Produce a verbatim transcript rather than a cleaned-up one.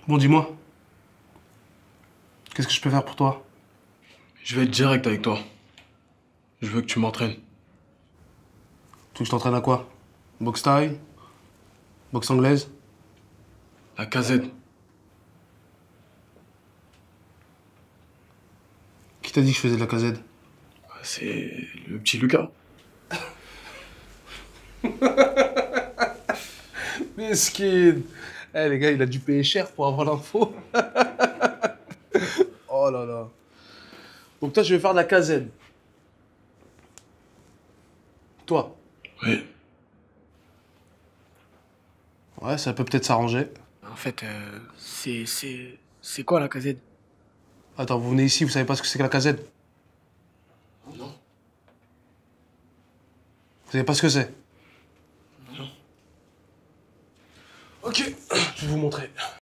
Bon, dis-moi. Qu'est-ce que je peux faire pour toi? Je vais être direct avec toi. Je veux que tu m'entraînes. Tu veux que je t'entraîne à quoi? Boxe thaï? Boxe anglaise? La casette. Qui t'a dit que je faisais de la casette? C'est le petit Lucas. Mesquine. Eh les gars, il a dû payer cher pour avoir l'info. Oh là là. Donc toi, je vais faire de la casette. Toi? Oui. Ouais, ça peut peut-être s'arranger. En fait, euh, c'est... c'est... c'est quoi la casette? Attends, vous venez ici, vous savez pas ce que c'est que la casette? Non. Vous savez pas ce que c'est? Non. Ok, je vais vous montrer.